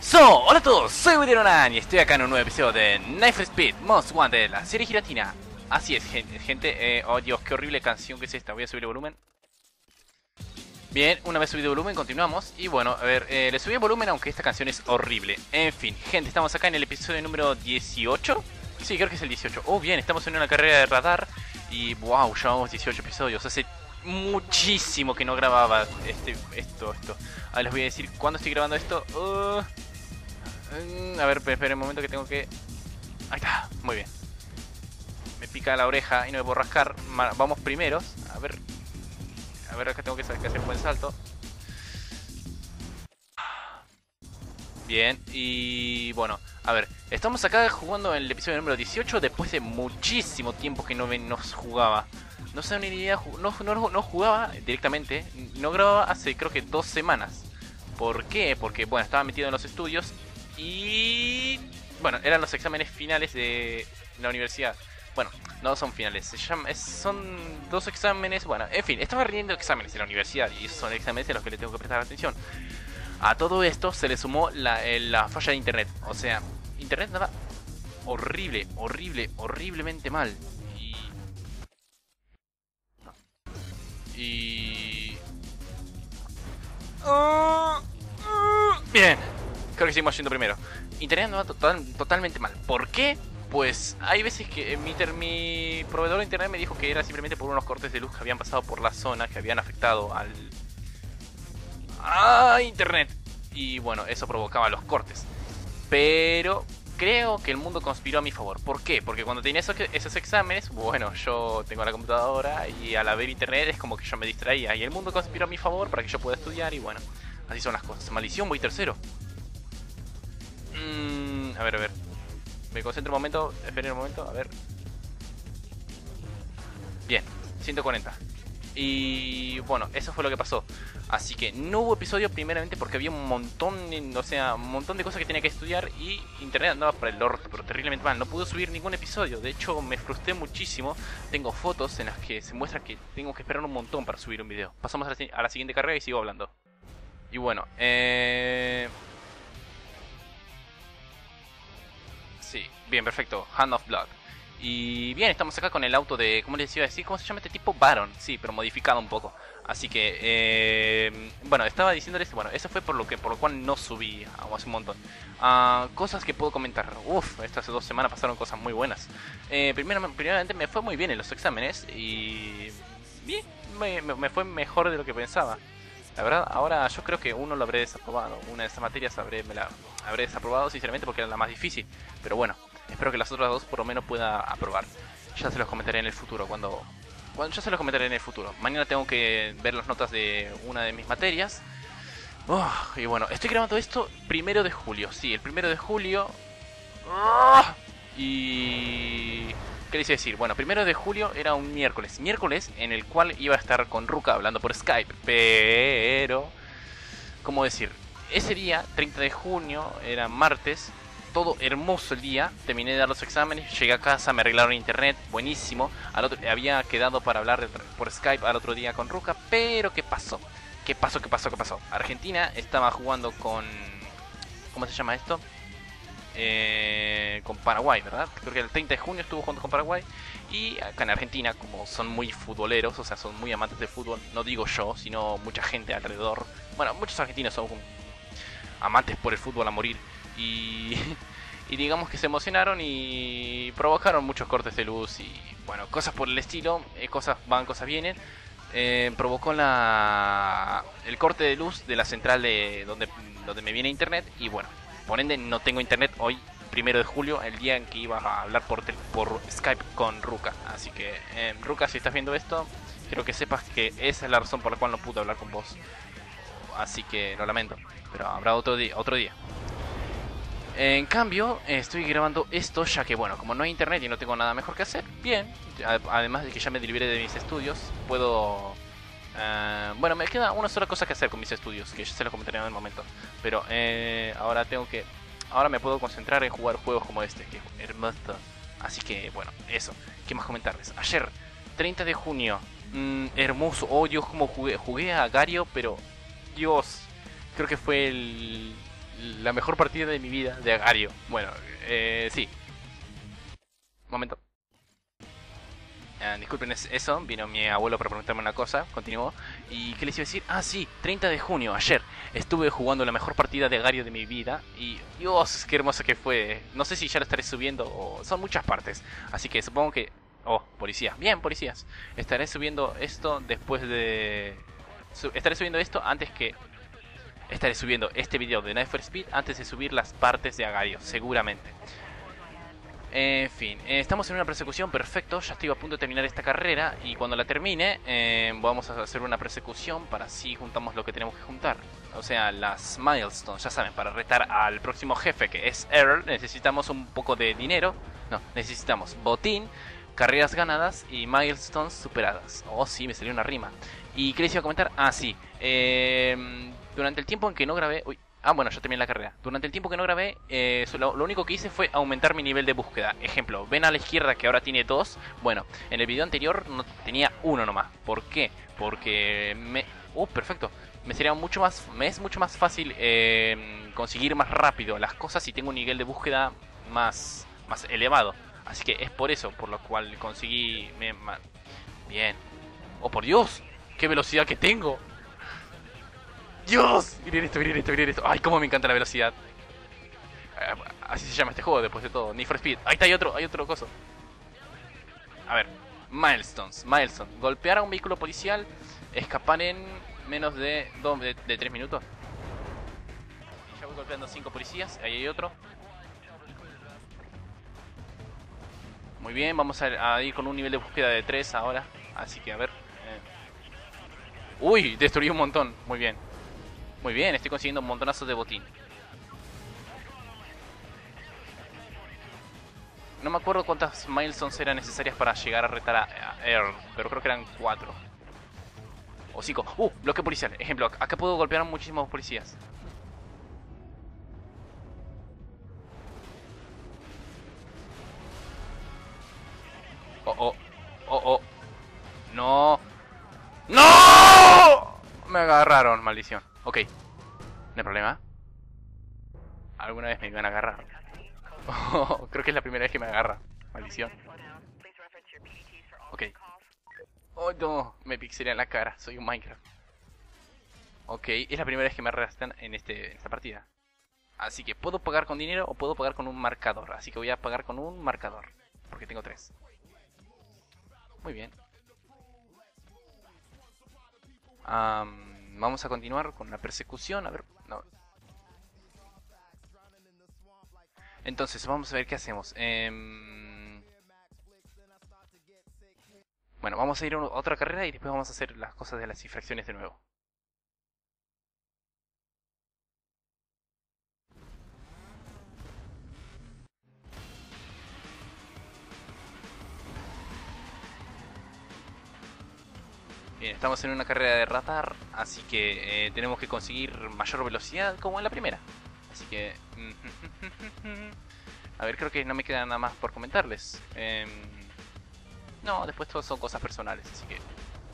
Hola a todos, soy Wideronan y estoy acá en un nuevo episodio de Knife Speed Most Wanted, la serie giratina. Así es, gente, oh Dios, qué horrible canción que es esta, voy a subir el volumen. Bien, una vez subido el volumen, continuamos. Y bueno, a ver, le subí el volumen aunque esta canción es horrible. En fin, gente, estamos acá en el episodio número 18. Sí, creo que es el 18. Oh, bien, estamos en una carrera de radar. Y wow, llevamos 18 episodios. Hace muchísimo que no grababa esto. A ver, les voy a decir cuándo estoy grabando esto. A ver, esperen un momento que tengo que... Ahí está, muy bien. Me pica la oreja y no me puedo rascar. Vamos primeros. A ver, acá tengo que hacer un buen salto. Bien, y bueno, a ver, estamos acá jugando en el episodio número 18 después de muchísimo tiempo que no nos jugaba. No sé ni idea, no jugaba directamente, no grababa hace creo que 2 semanas. ¿Por qué? Porque bueno, estaba metido en los estudios y... bueno, eran los exámenes finales de la universidad. Bueno, no son finales, son 2 exámenes. Bueno, en fin, estaba rindiendo exámenes en la universidad y esos son exámenes en los que le tengo que prestar atención. A todo esto se le sumó la falla de internet. O sea, internet andaba horriblemente mal. Y... Bien, creo que seguimos yendo primero. Internet andaba totalmente mal. ¿Por qué? Pues hay veces que mi proveedor de internet me dijo que era simplemente por unos cortes de luz que habían pasado por la zona, que habían afectado a internet. Y bueno, eso provocaba los cortes. Pero creo que el mundo conspiró a mi favor. ¿Por qué? Porque cuando tenía esos exámenes, bueno, yo tengo la computadora y al haber internet es como que yo me distraía. Y el mundo conspiró a mi favor para que yo pueda estudiar y bueno, así son las cosas. Maldición, voy tercero. A ver. Me concentro un momento, esperen un momento, a ver. Bien, 140. Y bueno, eso fue lo que pasó. Así que no hubo episodio primeramente porque había un montón de cosas que tenía que estudiar y internet andaba para el orto, pero terriblemente mal. No pude subir ningún episodio, de hecho me frustré muchísimo. Tengo fotos en las que se muestra que tengo que esperar un montón para subir un video. Pasamos a la siguiente carrera y sigo hablando. Y bueno, sí, bien, perfecto, Hand of Blood. Y bien, estamos acá con el auto de... ¿cómo les iba a decir? ¿Cómo se llama este tipo? Baron, sí, pero modificado un poco. Así que, bueno, estaba diciéndoles... bueno, eso fue por lo cual no subí hace un montón. Cosas que puedo comentar. Hace 2 semanas pasaron cosas muy buenas. Primeramente me fue muy bien en los exámenes. Y... bien, me fue mejor de lo que pensaba. La verdad, ahora yo creo que uno lo habré desaprobado. Una de esas materias me la habré desaprobado sinceramente porque era la más difícil. Pero bueno, espero que las otras 2 por lo menos pueda aprobar. Ya se los comentaré en el futuro, cuando ya se los comentaré en el futuro. Mañana tengo que ver las notas de una de mis materias. Y bueno, estoy grabando esto 1 de julio. Sí, el 1 de julio. Y... ¿qué les iba a decir? Bueno, 1 de julio era un miércoles. Miércoles en el cual iba a estar con Ruka hablando por Skype. Pero... ¿cómo decir? Ese día, 30 de junio, era martes. Todo hermoso el día. Terminé de dar los exámenes. Llegué a casa, me arreglaron internet. Buenísimo. Había quedado para hablar por Skype al otro día con Ruka. Pero ¿qué pasó? ¿Qué pasó? Argentina estaba jugando con... ¿cómo se llama esto? Con Paraguay, ¿verdad? Creo que el 30 de junio estuvo jugando con Paraguay. Y acá en Argentina, como son muy futboleros, o sea, son muy amantes de fútbol, no digo yo, sino mucha gente alrededor. Bueno, muchos argentinos son amantes por el fútbol a morir. Y, y digamos que se emocionaron y provocaron muchos cortes de luz y bueno, cosas por el estilo. Cosas van, cosas vienen. Provocó el corte de luz de la central de donde me viene internet. Y bueno, por ende no tengo internet hoy, 1 de julio, el día en que iba a hablar por Skype con Ruka. Así que, Ruka, si estás viendo esto, quiero que sepas que esa es la razón por la cual no pude hablar con vos. Así que lo lamento, pero habrá otro día. En cambio, estoy grabando esto ya que, bueno, como no hay internet y no tengo nada mejor que hacer, bien. Además de que ya me libré de mis estudios, puedo... bueno, me queda una sola cosa que hacer con mis estudios, que ya se lo comentaré en el momento. Pero ahora me puedo concentrar en jugar juegos como este, que es hermoso. Así que, bueno, eso. ¿Qué más comentarles? Ayer, 30 de junio, hermoso. Oh, Dios, como jugué a Gario, pero... Dios, creo que fue la mejor partida de mi vida de Agario. Bueno, sí. Momento. Disculpen eso, vino mi abuelo para preguntarme una cosa, continuó. ¿Y qué les iba a decir? Ah, sí, 30 de junio, ayer. Estuve jugando la mejor partida de Agario de mi vida y Dios, qué hermoso que fue. No sé si ya lo estaré subiendo o son muchas partes, así que supongo que... Oh, policías. Bien, policías. Estaré subiendo esto después de... Estaré subiendo esto antes que... Estaré subiendo este video de Night for Speed antes de subir las partes de Agario, seguramente. En fin, estamos en una persecución, perfecto, ya estoy a punto de terminar esta carrera y cuando la termine vamos a hacer una persecución para así juntamos lo que tenemos que juntar. O sea, las milestones, ya saben, para retar al próximo jefe que es Earl necesitamos un poco de dinero, no, necesitamos botín, carreras ganadas y milestones superadas. Oh sí, me salió una rima. ¿Y qué les iba a comentar? Ah sí, durante el tiempo en que no grabé... Uy. Ah, bueno, ya terminé la carrera. Durante el tiempo que no grabé, lo único que hice fue aumentar mi nivel de búsqueda. Ejemplo, ven a la izquierda que ahora tiene 2. Bueno, en el video anterior no tenía 1 nomás. ¿Por qué? Porque me... perfecto. Me es mucho más fácil conseguir más rápido las cosas si tengo un nivel de búsqueda más elevado. Así que es por eso, por lo cual conseguí... Bien. ¡Oh, por Dios! ¡Qué velocidad que tengo! ¡Dios! Miren esto, miren esto, miren esto. ¡Ay, cómo me encanta la velocidad! Así se llama este juego después de todo. Need for Speed. Ahí está, hay otro coso. A ver. Milestones. Milestone. Golpear a un vehículo policial. Escapar en menos de 3 minutos. Y ya voy golpeando 5 policías. Ahí hay otro. Muy bien, vamos a ir con un nivel de búsqueda de 3 ahora. Así que a ver. Uy, destruí un montón. Muy bien. Muy bien, estoy consiguiendo un montonazo de botín. No me acuerdo cuántas milestones eran necesarias para llegar a retar a Earl, pero creo que eran 4. O 5. Bloque policial. Ejemplo, acá puedo golpear a muchísimos policías. Oh. No. ¡No! Me agarraron, maldición. Ok. No hay problema. Alguna vez me iban a agarrar. Creo que es la primera vez que me agarra. Maldición. Ok. Oh no, me pixelé en la cara. Soy un Minecraft. Ok, es la primera vez que me arrastran en esta partida. Así que puedo pagar con dinero o puedo pagar con un marcador. Así que voy a pagar con un marcador. Porque tengo 3. Muy bien. Vamos a continuar con la persecución. A ver, no. Entonces, vamos a ver qué hacemos. Bueno, vamos a ir a otra carrera y después vamos a hacer las cosas de las infracciones de nuevo. Bien, estamos en una carrera de radar, así que tenemos que conseguir mayor velocidad como en la primera. Así que... a ver, creo que no me queda nada más por comentarles. No, después todo son cosas personales, así que...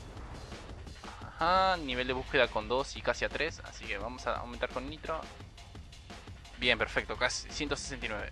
Ajá, nivel de búsqueda con 2 y casi a 3, así que vamos a aumentar con nitro. Bien, perfecto, casi 169.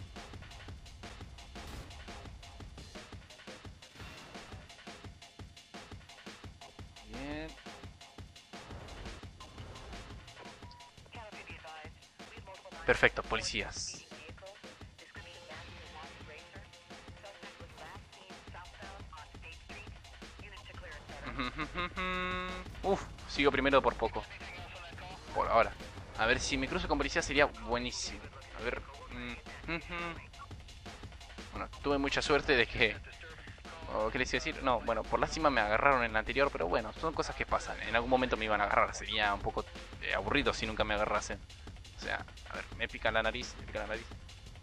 Bien. Perfecto, policías. Sigo primero por poco. Por ahora. A ver, si me cruzo con policía sería buenísimo. A ver. Bueno, tuve mucha suerte de que... ¿Qué les iba a decir? No, bueno, por lástima me agarraron en la anterior, pero bueno, son cosas que pasan. En algún momento me iban a agarrar. Sería un poco aburrido si nunca me agarrasen. O sea, a ver, me pica la nariz, me pica la nariz.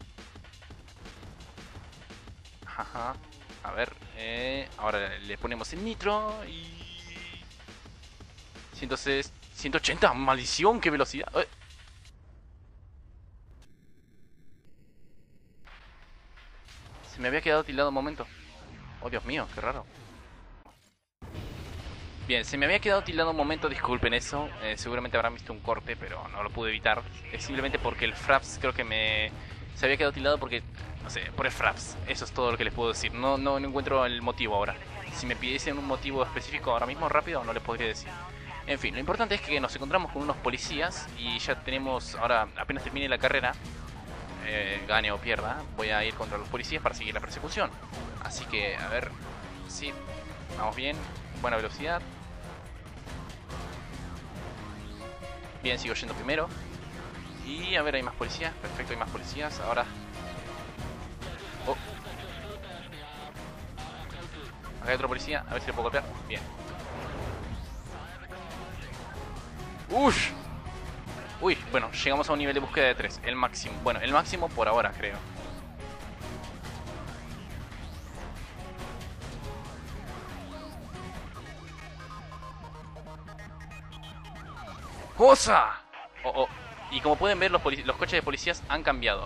Ajá. A ver, ahora le ponemos el nitro y... 180, maldición, qué velocidad. Se me había quedado tildado un momento. Oh, Dios mío, qué raro. Bien, se me había quedado tildado un momento, disculpen eso. Seguramente habrán visto un corte, pero no lo pude evitar. Es simplemente porque el Fraps creo que se había quedado tildado porque, no sé, por el Fraps. Eso es todo lo que les puedo decir. No encuentro el motivo ahora. Si me pidiesen un motivo específico ahora mismo, rápido, no les podría decir. En fin, lo importante es que nos encontramos con unos policías y ya tenemos, ahora apenas termine la carrera, gane o pierda, voy a ir contra los policías para seguir la persecución. Así que, a ver, sí, vamos bien, buena velocidad. Bien, sigo yendo primero. Y a ver, hay más policías, perfecto, hay más policías, ahora... Oh. Acá hay otro policía, a ver si le puedo golpear, bien. ¡Ush! Uy, bueno, llegamos a un nivel de búsqueda de 3, el máximo. Bueno, el máximo por ahora, creo. ¡Cosa! Oh, oh. Y como pueden ver, los coches de policías han cambiado.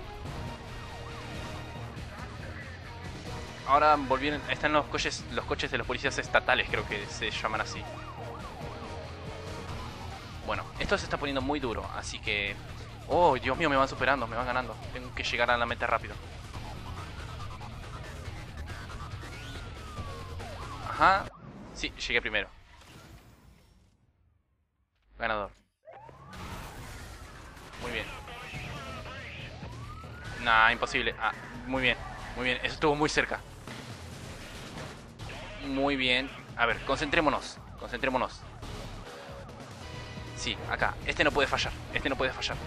Ahora volvieron, están los coches de los policías estatales, creo que se llaman así. Bueno, esto se está poniendo muy duro, así que... Oh, Dios mío, me van superando, me van ganando. Tengo que llegar a la meta rápido. Ajá. Sí, llegué primero. Ganador. Muy bien. Nah, imposible. Ah, muy bien. Muy bien, eso estuvo muy cerca. Muy bien. A ver, concentrémonos. Concentrémonos. Sí, acá. Este no puede fallar. Este no puede fallar.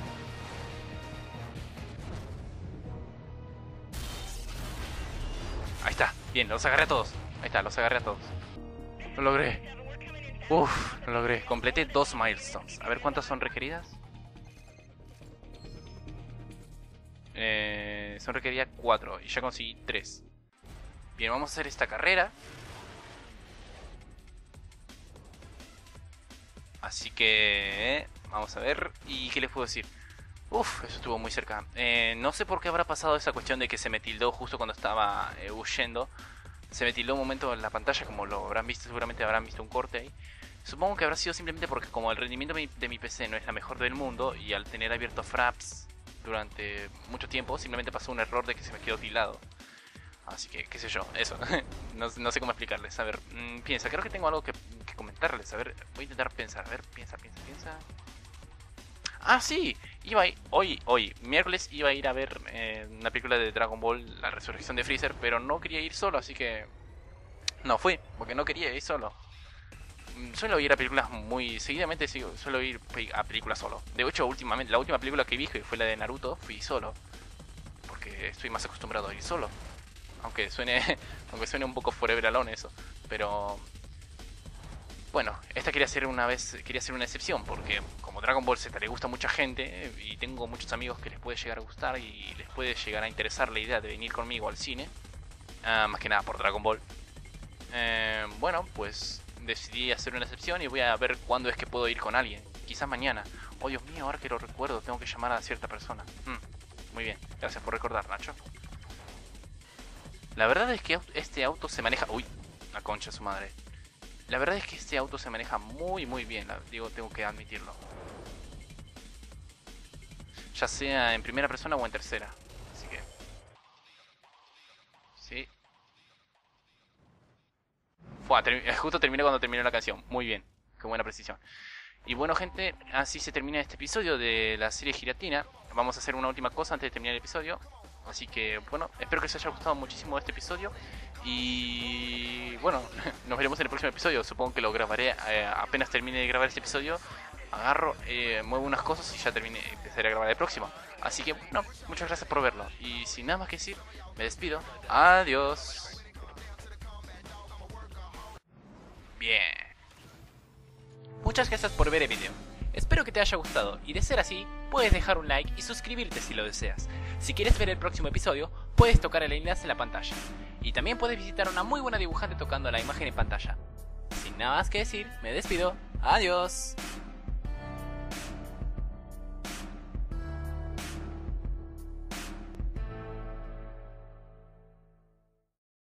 Ahí está. Bien, los agarré a todos. Ahí está, los agarré a todos. Lo logré. Uff, lo logré. Completé 2 milestones. A ver cuántas son requeridas. Son requeridas 4 y ya conseguí 3. Bien, vamos a hacer esta carrera. Así que... vamos a ver. ¿Y qué les puedo decir? Uf, eso estuvo muy cerca. No sé por qué habrá pasado esa cuestión de que se me tildó justo cuando estaba huyendo. Se me tildó un momento en la pantalla, como lo habrán visto, seguramente habrán visto un corte ahí. Supongo que habrá sido simplemente porque como el rendimiento de mi PC no es la mejor del mundo, y al tener abierto Fraps durante mucho tiempo, simplemente pasó un error de que se me quedó tildado. Así que, qué sé yo, eso. no sé cómo explicarles. A ver, piensa, creo que tengo algo que comentarles. A ver, voy a intentar pensar. A ver, piensa. Ah, sí, hoy, miércoles iba a ir a ver una película de Dragon Ball, La Resurrección de Freezer, pero no quería ir solo, así que no fui, porque no quería ir solo. Suelo ir a películas muy seguidamente, suelo ir a películas solo. De hecho, últimamente, la última película que vi, que fue la de Naruto, fui solo, porque estoy más acostumbrado a ir solo. Aunque suene un poco Forever Alone eso, pero... Bueno, esta quería ser una excepción, porque como Dragon Ball Z le gusta a mucha gente y tengo muchos amigos que les puede llegar a gustar y les puede llegar a interesar la idea de venir conmigo al cine, más que nada por Dragon Ball. Bueno, pues decidí hacer una excepción y voy a ver cuándo es que puedo ir con alguien. Quizás mañana. Oh Dios mío, ahora que lo recuerdo, tengo que llamar a cierta persona. Muy bien, gracias por recordar, Nacho. La verdad es que este auto se maneja... Uy, la concha de su madre. La verdad es que este auto se maneja muy bien, digo, tengo que admitirlo. Ya sea en primera persona o en tercera. Así que... Sí. Justo terminé cuando terminó la canción. Muy bien, qué buena precisión. Y bueno, gente, así se termina este episodio de la serie Giratina. Vamos a hacer una última cosa antes de terminar el episodio. Así que, bueno, espero que os haya gustado muchísimo este episodio. Y bueno, nos veremos en el próximo episodio. Supongo que lo grabaré apenas termine de grabar este episodio. Agarro, muevo unas cosas y ya empezaré a grabar el próximo. Así que, bueno, muchas gracias por verlo. Y sin nada más que decir, me despido. Adiós. Bien. Muchas gracias por ver el video. Espero que te haya gustado y de ser así, puedes dejar un like y suscribirte si lo deseas. Si quieres ver el próximo episodio, puedes tocar el enlace en la pantalla. Y también puedes visitar a una muy buena dibujante tocando la imagen en pantalla. Sin nada más que decir, me despido. Adiós.